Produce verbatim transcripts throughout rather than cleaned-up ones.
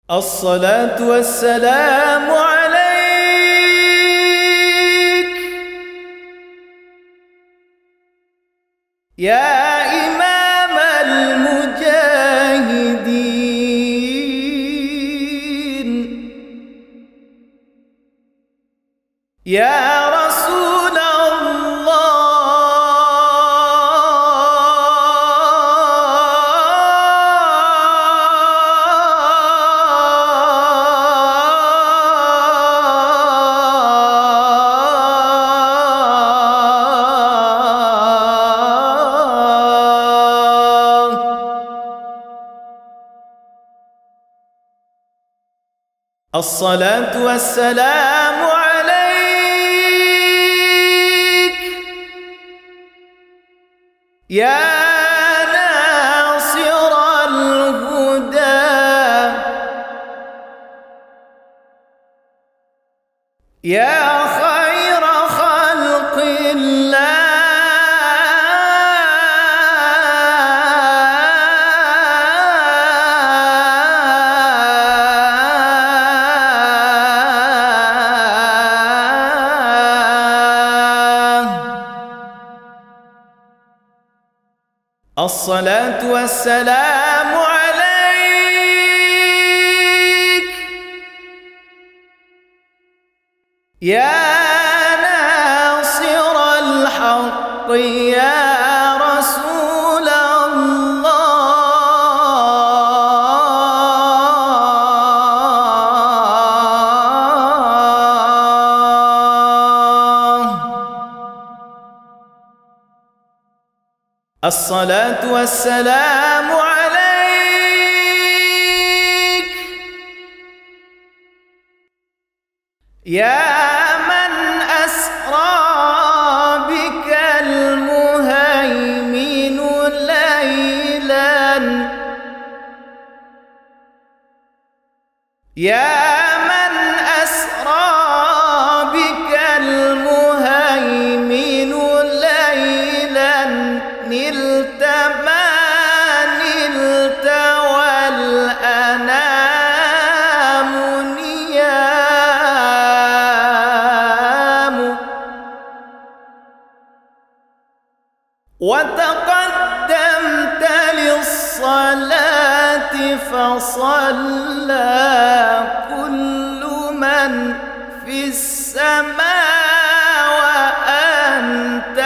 الصلاة والسلام عليك يا إمام المجاهدين، يا رسول الله، الصلاة والسلام عليك يا ناصر الهدى، يا خير خلق الله، الصلاة والسلام عليك يا ناصر الحق، يا رسول الله. الصلاة والسلام عليك يا من أسرى بك المهيمن ليلا، يا من أسرى بك المهيمن ليلا، نلت ما نلت والأنام نيام، وتقدمت للصلاة فصلى كل من في السماء وأنت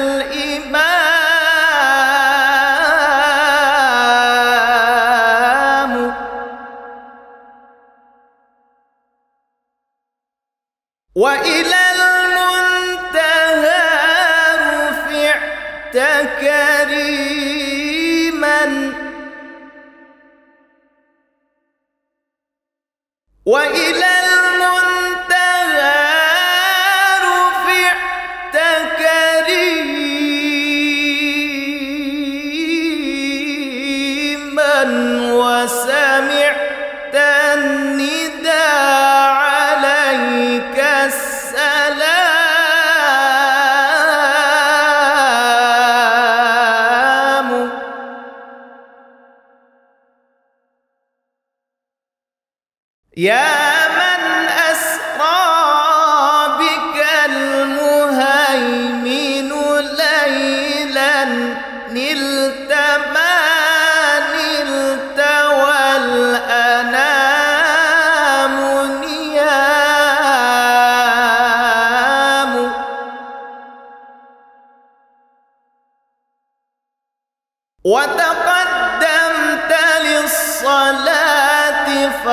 الإمام، وإلى المنتهى رفعت كريما، وإلى المنتهى رفعت كريما، وسمعت النداء عليك السلام، يا من أسرى بك المهيمن ليلا، نلت ما نلت والأنام نيام، وتقدمت للصلاة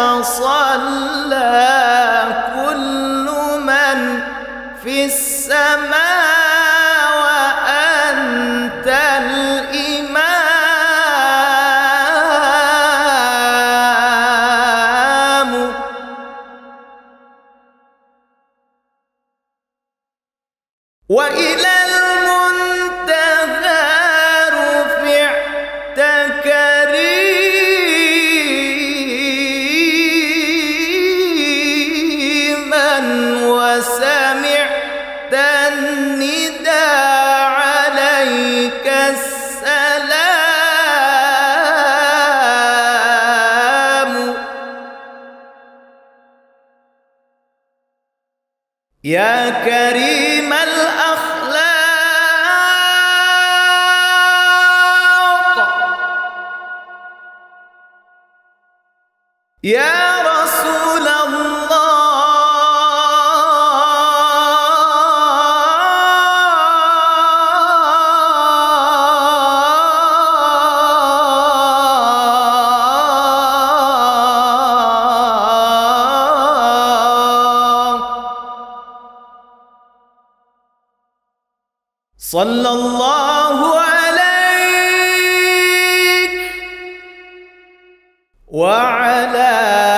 فصلى كل من في السماء وأنت الإمام، وإلى المنتهى رفعت كريما، وسمعت النداء عليك السلام، يا كريم الأخلاق يا رسول صلى الله عليك وعلى